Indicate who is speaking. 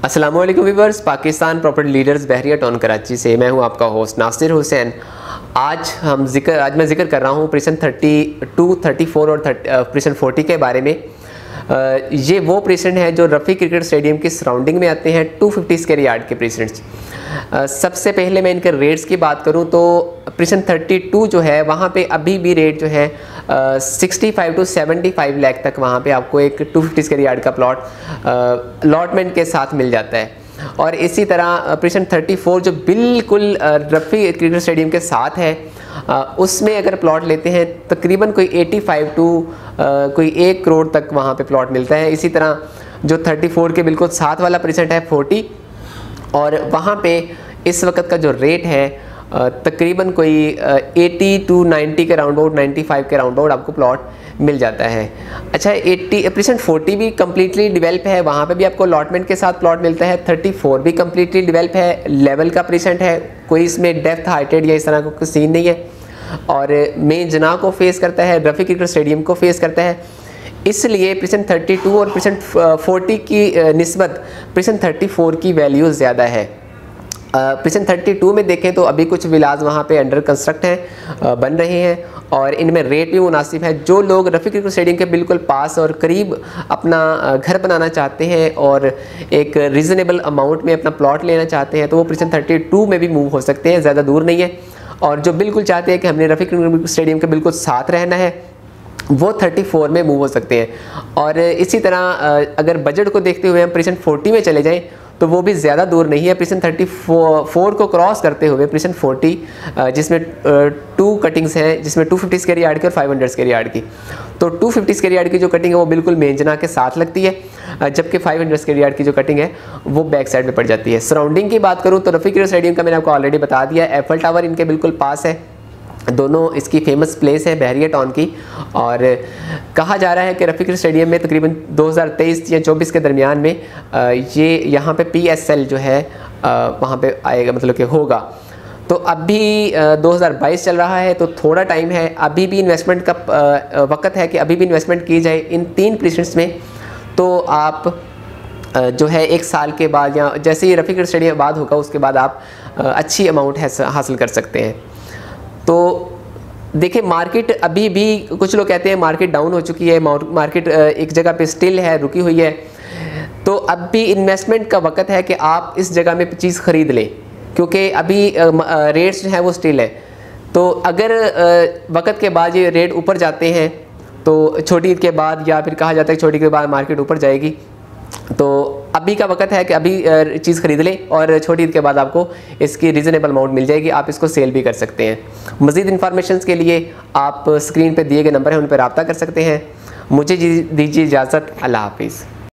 Speaker 1: अस्सलाम वालेकुम viewers, Pakistan property leaders Bahria town Karachi से मैं हूं आपका होस्ट नासिर हुसैन। आज मैं जिक्र कर रहा हूं प्रिसन 32, 34 और प्रिसन 40 के बारे में। ये वो प्रेसिडेंट हैं जो रफ़ी क्रिकेट स्टेडियम की सराउंडिंग में आते हैं, 250 स्क्वायर यार्ड के प्रेसिडेंट्स। सबसे पहले मैं इनके रेट्स की बात करूं तो प्रिसन 32 जो है वहाँ पे अभी भी रेट जो है 65 to 75 लाख तक वहाँ पे आपको एक 250 स्क्वायर यार्ड का प्लॉट अलॉटमेंट के साथ मिल जाता है। और इसी तरह प्रिसन 34 जो बिल्कुल रफ़ी क्रिकेट स्टेडियम के साथ है, उसमें अगर प्लॉट लेते हैं तकरीबन कोई 85 टू कोई 1 करोड़ तक वहाँ पे प्लॉट मिलता है। इसी तरह जो 34 के बिल्कुल साथ वाला प्रेजेंट है 40, और वहाँ पे इस वक्त का जो रेट है तकरीबन कोई 80 टू 90 के राउंड आउट, 95 के राउंड आउट आपको प्लॉट मिल जाता है। अच्छा, 80% 40 भी कम्प्लीटली डेवलप है, वहाँ पे भी आपको अलॉटमेंट के साथ प्लॉट मिलता है। 34 भी कम्प्लीटली डेवलप है, लेवल का प्रेजेंट है, कोई इसमें डेप्थ हाइटेड या इस तरह का कोई सीन नहीं है, और मेन जना को फेस करता है, रफ़ी क्रिकेट स्टेडियम को फेस करता है। इसलिए प्रिसन 32 और प्रिसन 40 की निस्बत प्रिसन 34 की वैल्यू ज़्यादा है। प्रिसन 32 में देखें तो अभी कुछ विलाज वहाँ पे अंडर कंस्ट्रक्ट हैं, बन रहे हैं, और इनमें रेट भी मुनासिब है। जो लोग रफ़ी क्रिकेट स्टेडियम के बिल्कुल पास और करीब अपना घर बनाना चाहते हैं और एक रीज़नेबल अमाउंट में अपना प्लॉट लेना चाहते हैं तो वो प्रिसन 32 में भी मूव हो सकते हैं, ज़्यादा दूर नहीं है। और जो बिल्कुल चाहते हैं कि हमने रफ़ी क्रिकेट स्टेडियम के बिल्कुल साथ रहना है, वो 34 में मूव हो सकते हैं। और इसी तरह अगर बजट को देखते हुए हम प्रिसन 40 में चले जाएं तो वो भी ज़्यादा दूर नहीं है। प्रिसन 34 को क्रॉस करते हुए प्रिसन 40 जिसमें 2 कटिंग्स हैं, जिसमें 250 स्क्वायर यार्ड की और 500 स्क्वायर यार्ड की। तो 250 स्क्वायर यार्ड की जो कटिंग है वो बिल्कुल मेन जना के साथ लगती है, जबकि 500 स्क्वायर यार्ड की जो कटिंग है वो बैक साइड में पड़ जाती है। सराउंडिंग की बात करूँ तो रफ़ी क्रिकेट स्टेडियम का मैंने आपको ऑलरेडी बता दिया, एफल टावर इनके बिल्कुल पास है। दोनों इसकी फेमस प्लेस है बहरिया टाउन की, और कहा जा रहा है कि रफ़ी क्रिकेट स्टेडियम में तकरीबन 2023 या 24 के दरमियान में ये यहाँ पे PSL जो है वहाँ पे आएगा, मतलब कि होगा। तो अभी 2022 चल रहा है तो थोड़ा टाइम है, अभी भी इन्वेस्टमेंट का वक्त है कि अभी भी इन्वेस्टमेंट की जाए इन 3 प्रेसिडेंट्स में। तो आप जो है 1 साल के बाद या जैसे ही रफ़ी क्रिकेट स्टेडियम बाद होगा उसके बाद आप अच्छी अमाउंट हासिल कर सकते हैं। तो देखिए, मार्केट अभी भी कुछ लोग कहते हैं मार्केट डाउन हो चुकी है, मार्केट एक जगह पे स्टिल है, रुकी हुई है। तो अब भी इन्वेस्टमेंट का वक्त है कि आप इस जगह में चीज़ ख़रीद लें, क्योंकि अभी रेट्स जो है वो स्टिल है। तो अगर वक्त के बाद ये रेट ऊपर जाते हैं तो छोटी ईद के बाद, या फिर कहा जाता है छोटी ईद के बाद मार्केट ऊपर जाएगी, तो अभी का वक्त है कि अभी चीज़ ख़रीद लें और छोटी ईद के बाद आपको इसकी रीज़नेबल अमाउंट मिल जाएगी, आप इसको सेल भी कर सकते हैं। मज़ीद इन्फॉर्मेशन के लिए आप स्क्रीन पे दिए गए नंबर हैं उन पर रब्ता कर सकते हैं। मुझे दीजिए इजाज़त, अल्लाह हाफिज़।